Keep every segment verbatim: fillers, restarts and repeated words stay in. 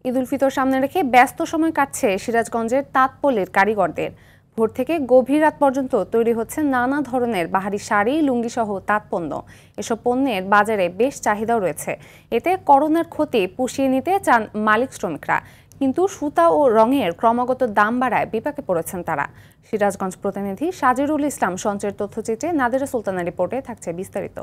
ঈদ উল ফিতর সামনে রেখে ব্যস্ত সময় কাটছে সিরাজগঞ্জের তাঁতপল্লীর কারিগরদের। ভোর থেকে গভীর রাত পর্যন্ত তৈরি হচ্ছে নানা ধরনের বাহারি শাড়ি, লুঙ্গি সহ তাঁত পণ্য। এসব পণ্যের বাজারে বেশ চাহিদাও রয়েছে। এতে করোনার ক্ষতি পুষিয়ে নিতে চান মালিক শ্রমিকরা, কিন্তু সুতা ও রঙের ক্রমাগত দাম বাড়ায় বিপাকে পড়েছেন তারা। সিরাজগঞ্জ প্রতিনিধি সাজিরুল ইসলাম সঞ্চয়ের তথ্যচিত্রে নাদিরা সুলতানা রিপোর্টে থাকছে বিস্তারিত।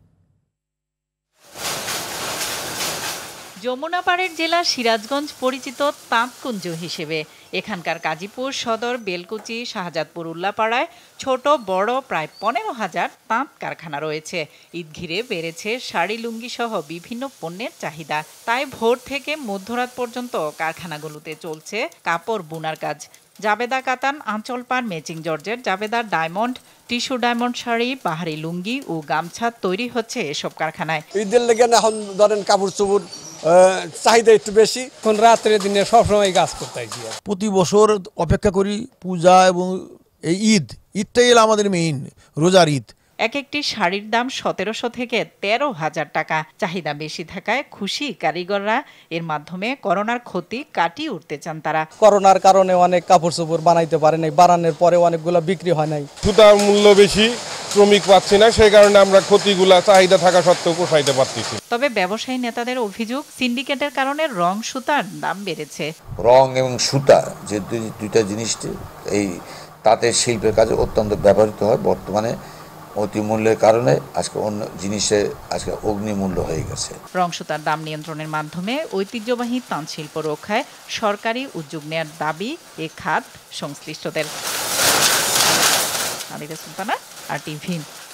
যমুনা পাড়ের জেলা সিরাজগঞ্জ পরিচিত তাঁতকুঞ্জ হিসেবে। এখানকার কাজীপুর সদর, বেলকুচি, শাহজাদপুর, উল্লাপাড়ায় ছোট বড় প্রায় পনেরো হাজার তাঁত কারখানা রয়েছে। ঈদ ঘিরে বেড়েছে শাড়ি, লুঙ্গি সহ বিভিন্ন পণ্যের চাহিদা। তাই ভোর থেকে মধ্যরাত পর্যন্ত কারখানাগুলোতে চলছে কাপড় বোনার কাজ। জাবেদা কাতান, আঁচল পাড়, ম্যাচিং জর্জেট, জাবেদার ডায়মন্ড, টিস্যু ডায়মন্ড শাড়ি, বাহারি লুঙ্গি ও গামছা তৈরি হচ্ছে এসব কারখানায়। ঈদের লেগে এখন ধরেন কাপড় চোপড় চাহিদা একটু বেশি। কোন রাত্রে দিনে সবসময় কাজ করতে হয়। প্রতি বছর অপেক্ষা করি পূজা এবং এই ঈদ ঈদটাই এলো আমাদের মেইন, রোজার ঈদ। এক একটি শাড়ির দাম সতেরোশো থেকে তেরো হাজার টাকা। চাহিদা বেশি থাকায় খুশি কারিগররা। এর মাধ্যমে করোনার ক্ষতি কাটিয়ে উঠতে চান তারা। করোনার কারণে অনেক কাপড় চোপড় বানাইতে পারে নাই, বানানোর পরে অনেকগুলো বিক্রি হয় নাই। সুতার মূল্য বেশি, শ্রমিক পাচ্ছি না, সেই কারণে আমরা ক্ষতিগুলা চাহিদা থাকা সত্ত্বেও পোষাইতে পারতেছি। তবে ব্যবসায়ী নেতাদের অভিযোগ, সিন্ডিকেটের কারণে রং সুতার দাম বেড়েছে। রং এবং সুতা যে দুইটা জিনিস এই তাঁতের শিল্পের কাজে অত্যন্ত ব্যবহৃত হয়, বর্তমানে অতি মূল্যের কারণে আজকে অন্য জিনিসের আজকে অগ্নিমূল্য হয়ে গেছে। রং সুতার দাম নিয়ন্ত্রণের মাধ্যমে ঐতিহ্যবাহী তাঁত শিল্প রক্ষায় সরকারি উদ্যোগ নেওয়ার দাবি এ খাত সংশ্লিষ্টদের। Nadira Sultana, R TV.